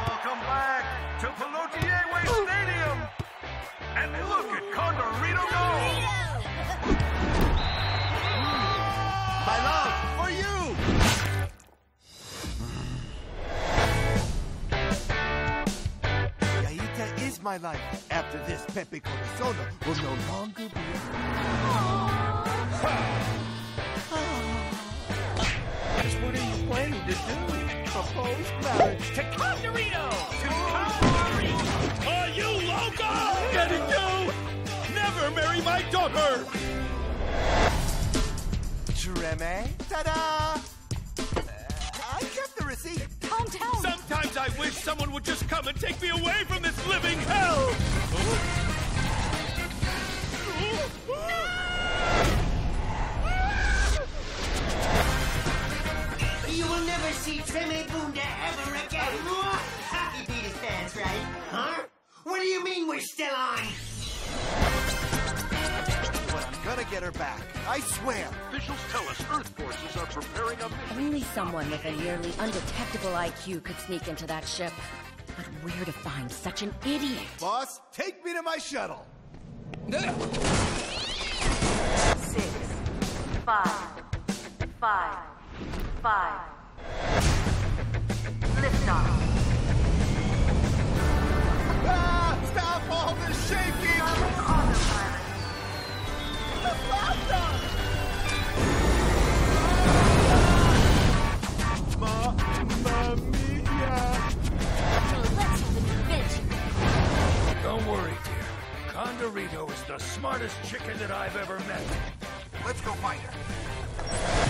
Welcome back to Pelotier Way Stadium. And look at Condorito go! My love, for you! Yaita is my life. After this, Pepe Corazona will no longer be Just what are you planning to do? Propose marriage to Condorito! Are you loco? Get it, go! Never marry my daughter! Treme? Ta-da! I kept the receipt. Calm down. Sometimes I wish someone would just come and take me away from this living hell! You will never see Treme Bunda ever again. He beat his pants, right? Huh? What do you mean we're still on? But I'm gonna get her back. I swear. Officials tell us Earth forces are preparing a mission. Only someone with a nearly undetectable IQ could sneak into that ship. But where to find such an idiot? Boss, take me to my shuttle. 6, 5, 5, 5. Liftoff. Ah! Stop all this shaking! Autopilot. Mamma mia! Let's have an adventure. Don't worry, dear. Condorito is the smartest chicken that I've ever met. Let's go find her.